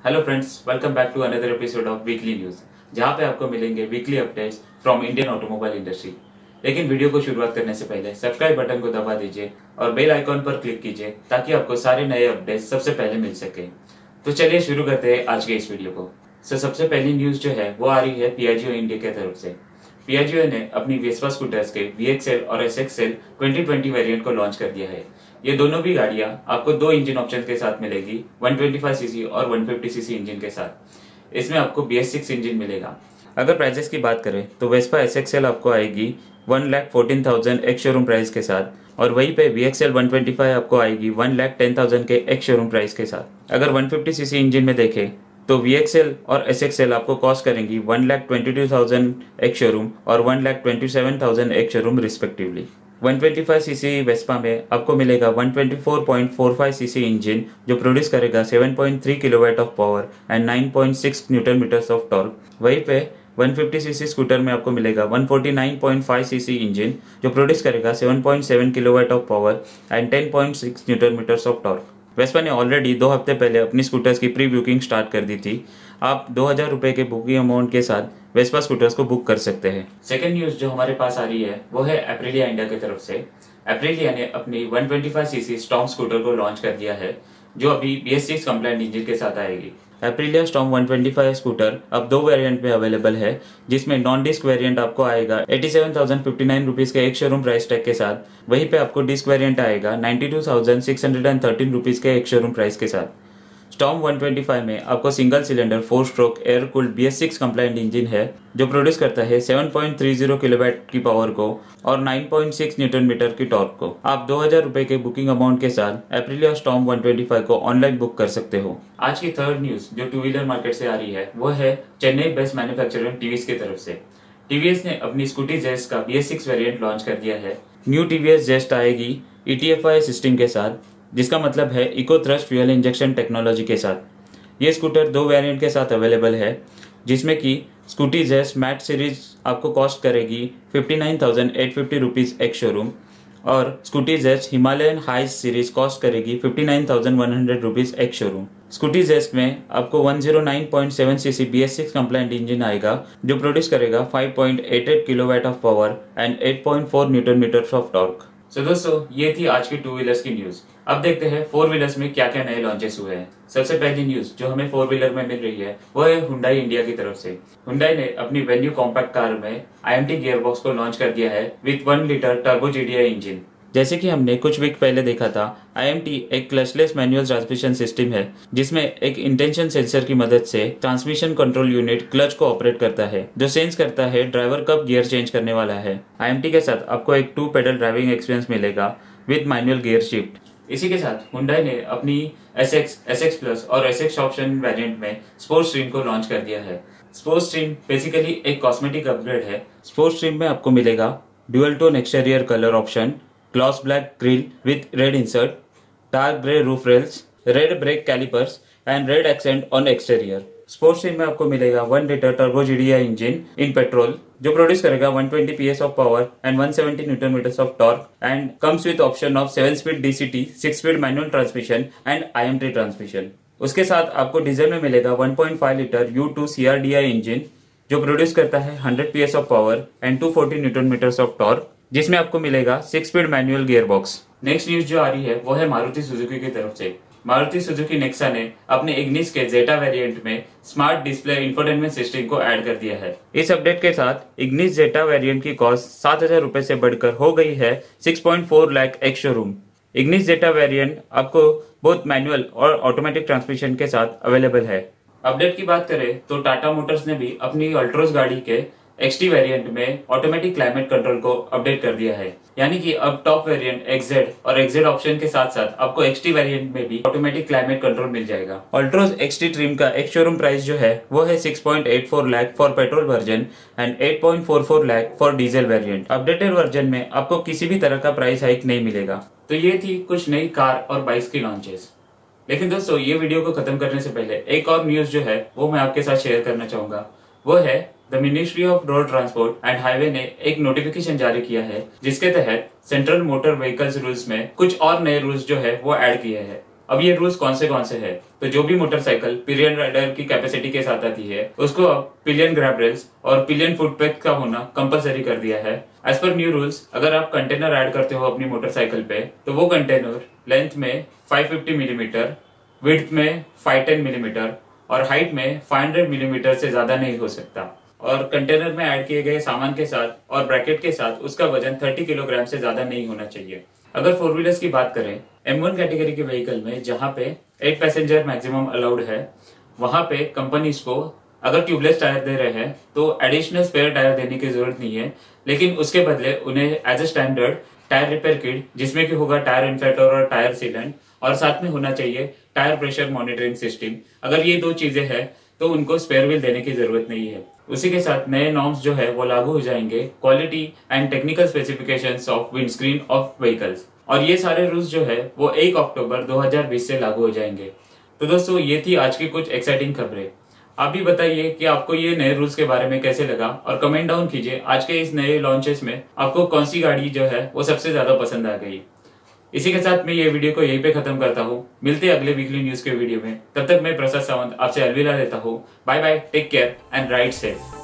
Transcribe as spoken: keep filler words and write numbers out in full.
Hello friends, welcome back to another episode of weekly news, जहां पे आपको मिलेंगे weekly updates from Indian automobile industry. लेकिन video को शुरुआत करने से पहले सब्सक्राइब बटन को दबा दीजिए और बेल आइकॉन पर क्लिक कीजिए ताकि आपको सारे नए अपडेट्स सबसे पहले मिल सके। तो चलिए शुरू करते हैं आज के इस वीडियो को। सो सबसे पहली न्यूज जो है वो आ रही है पियाजियो इंडिया की तरफ से। पियाजियो ने अपनी वेस्पा स्कूटर्स के वी एक्स एल और S X L twenty twenty variant को लॉन्च कर दिया है। ये दोनों भी गाड़ियां आपको दो इंजन ऑप्शन के साथ मिलेगी, वन ट्वेंटी फाइव सीसी और वन फिफ्टी सीसी इंजन के साथ। इसमें आपको बी एस सिक्स इंजन मिलेगा। अगर प्राइजेस की बात करें तो वेस्पा एस एक्स एल आपको आएगी one lakh fourteen thousand ex showroom price के साथ, और वहीं पे V X L one twenty five आपको आएगी वन लाख टेन थाउजेंड के एक शोरूम प्राइस के साथ। अगर वन फिफ्टी सीसी इंजन में देखें तो वी एक्स एल और एस एक्स एल आपको कॉस्ट करेंगी one lakh twenty two thousand ex showroom और one lakh twenty seven thousand ex showroom respectively. One twenty five CC Vespa में आपको मिलेगा one twenty four point four five CC engine जो produce करेगा seven point three kilowatt of power and nine point six newton metres of torque. वहीं पे one fifty CC scooter में आपको मिलेगा one forty nine point five CC engine जो produce करेगा seven point seven kilowatt of power and ten point six newton metres of torque. Vespa ने already दो हफ्ते पहले अपनी स्कूटर्स की प्री बुकिंग स्टार्ट कर दी थी। आप दो हजार रुपए के बुकिंग अमाउंट के साथ वेस्पा स्कूटर्स को बुक कर सकते हैं। सेकंड न्यूज जो हमारे पास आ रही है वो है एप्रिलिया इंडिया की तरफ से। एप्रिलिया ने अपनी one twenty five CC Storm scooter को लॉन्च कर दिया है जो अभी B S six compliant engine के साथ आएगी। Aprilia Storm one twenty five scooter अब दो वेरिएंट में अवेलेबल है, जिसमें नॉन डिस्क वेरिएंट आपको आएगा eighty seven thousand fifty nine rupees के एक शोरूम प्राइस टैग के साथ। वहीं पे आपको डिस्क वेरिएंट आएगा ninety two thousand six hundred thirteen rupees के एक शोरूम प्राइस के साथ। स्टॉर्म वन ट्वेंटी फाइव में आपको single cylinder four stroke air cooled B S six compliant engine है जो प्रोड्यूस करता है seven point three zero kilowatt की पावर को और nine point six newton metre की टॉर्क को। आप दो हजार रुपए के बुकिंग अमाउंट के साथ Aprilia Storm one twenty five को ऑनलाइन बुक कर सकते हो। आज की थर्ड न्यूज जो टू व्हीलर मार्केट से आ रही है वो है चेन्नई बेस्ड मैन्युफैक्चरर टीवीएस की तरफ से। टीवीएस ने अपनी स्कूटी जेस्ट का B S six variant launch कर दिया है। न्यू टीवीएस जेस्ट आएगी E T F I system के साथ, जिसका मतलब है eco thrust fuel injection technology के साथ। ये स्कूटर दो वेरिएंट के साथ अवेलेबल है, जिसमें कि स्कूटी जेस्ट मैट सीरीज आपको कॉस्ट करेगी fifty nine thousand eight fifty rupees ex showroom, और Scooty Zest Himalayan high series cost करेगी fifty nine thousand one hundred rupees ex showroom. Scooty Zest में आपको one zero nine point seven CC B S six compliant engine आएगा जो produce करेगा five point eight eight kilowatt of power and eight point four newton metre of torque. सो दोस्तों, ये थी आज की टू व्हीलर्स की न्यूज। अब देखते हैं फोर व्हीलर्स में क्या क्या नए लॉन्चेस हुए हैं। सबसे पहली न्यूज जो हमें फोर व्हीलर में मिल रही है वो है हुंडई इंडिया की तरफ से। हुंडई ने अपनी वेन्यू कॉम्पैक्ट कार में आई एम टी गियरबॉक्स को लॉन्च कर दिया है with one litre turbo G D I engine. जैसे कि हमने कुछ वीक पहले देखा था, आई एम टी एक क्लचलेस मैनुअल ट्रांसमिशन सिस्टम है जिसमें एक इंटेंशन सेंसर की मदद से ट्रांसमिशन कंट्रोल यूनिट क्लच को ऑपरेट करता है जो सेंस करता है ड्राइवर कब गियर चेंज करने वाला है। आई एम टी के साथ आपको एक टू पेडल ड्राइविंग एक्सपीरियंस मिलेगा विद मैनुअल गियर शिफ्ट। इसी के साथ हुंडई ने अपनी S X, S X plus और एस एक्स ऑप्शन वेरिएंट में स्पोर्ट्स स्ट्रीम को लॉन्च कर दिया है। स्पोर्ट्स स्ट्रीम बेसिकली एक कॉस्मेटिक अपग्रेड है। स्पोर्ट्स स्ट्रीम में आपको मिलेगा dual tone exterior colour option, gloss black grille with red insert, dark grey roof rails, red brake callipers and red accent on exterior. Sports stream में आपको मिलेगा one litre turbo G D I engine in petrol जो produce करेगा one twenty P S of power and one seventy newton metres of torque and comes with option of seven speed D C T, six speed manual transmission and I M T transmission. उसके साथ आपको diesel में मिलेगा one point five litre U two C R D I engine जो produce करता है hundred P S of power and two forty newton metres of torque, जिसमें आपको मिलेगा six speed manual gear box. Next news जो आ रही है वो है मारुति सुजुकी की तरफ से। मारुति सुजुकी नेक्सा ने अपने इग्निस के जेटा वेरिएंट में स्मार्ट डिस्प्ले इंफोटेनमेंट सिस्टम को ऐड कर दिया है। इस अपडेट के साथ इग्निस जेटा वेरिएंट की कॉस्ट सात हजार रुपए से बढ़कर हो गई है six point four lakh ex showroom. Ignis Zeta variant आपको बोथ मैनुअल और ऑटोमेटिक ट्रांसमिशन के साथ अवेलेबल है। अपडेट की बात करें तो टाटा मोटर्स ने भी अपनी अल्ट्रोस गाड़ी के एक्सटी वेरिएंट में ऑटोमेटिक क्लाइमेट कंट्रोल को अपडेट कर दिया है, यानी कि अब टॉप वेरिएंट एक्सजेड और एक्सजेड ऑप्शन के साथ साथ आपको एक्सटी वेरिएंट में भी ऑटोमेटिक क्लाइमेट कंट्रोल मिल जाएगा। अल्ट्रोस एक्सटी ट्रिम का एक शोरूम प्राइस जो है वो है six point eight four lakh for petrol version and eight point four four lakh for diesel variant. Updated version में आपको किसी भी तरह का प्राइस हाइक नहीं मिलेगा। तो ये थी कुछ नई कार और बाइक्स की लॉन्चेस। लेकिन दोस्तों, ये वीडियो को खत्म करने से पहले एक और न्यूज जो है वो मैं आपके साथ शेयर करना चाहूंगा। वो है the ministry of road transport and highway ने एक नोटिफिकेशन जारी किया है जिसके तहत सेंट्रल मोटर व्हीकल्स रूल्स में कुछ और नए रूल्स जो है वो ऐड किए हैं। अब ये रूल्स कौन से कौन से हैं? तो जो भी मोटरसाइकिल पिलियन राइडर की कैपेसिटी के साथ आती है उसको अब पिलियन ग्रैब रेल्स और पिलियन फुटपेथ का होना कंपलसरी कर दिया है। एज पर न्यू रूल्स, अगर आप कंटेनर ऐड करते हो अपनी मोटरसाइकिल पे तो वो कंटेनर लेंथ में फाइव फिफ्टी मिलीमीटर, विड्थ में फाइव टेन मिलीमीटर और हाइट में फाइव हंड्रेड मिलीमीटर से ज्यादा नहीं हो सकता। और कंटेनर में ऐड किए गए सामान के साथ और ब्रैकेट के साथ उसका वजन थर्टी किलोग्राम से ज्यादा नहीं होना चाहिए। अगर फोर व्हीलर्स की बात करें, एम वन कैटेगरी के व्हीकल में जहां पे एट पैसेंजर मैक्सिमम अलाउड है, वहां पे कंपनीज को अगर ट्यूबलेस टायर दे रहे हैं तो एडिशनल स्पेयर टायर देने की जरूरत नहीं है, लेकिन उसके बदले उन्हें as a standard tyre repair kit, जिसमें कि होगा टायर इन्फ्लेटर और टायर सीलेंट, और साथ में होना चाहिए टायर प्रेशर मॉनिटरिंग सिस्टम। अगर ये दो चीजें हैं तो उनको स्पेयर व्हील देने की जरूरत नहीं है। उसी के साथ नए नॉर्म्स जो है वो लागू हो जाएंगे, quality and technical specifications of windscreen of vehicles, और ये सारे रूल्स जो है वो एक अक्टूबर दो हज़ार बीस से लागू हो जाएंगे। तो दोस्तों ये थी आज की कुछ एक्साइटिंग खबरें। आप भी बताइए कि आपको ये नए रूल्स के बारे में कैसे लगा, और कमेंट डाउन कीजिए आज के इस नए लॉन्चेस में आपको कौन सी गाड़ी जो है वो सबसे ज्यादा पसंद आ गई। इसी के साथ मैं ये वीडियो को यहीं पे खत्म करता हूँ। मिलते हैं अगले वीकली न्यूज के वीडियो में। तब तक मैं प्रसाद सावंत आपसे अलविदा लेता हूँ। Bye bye, take care and ride safe.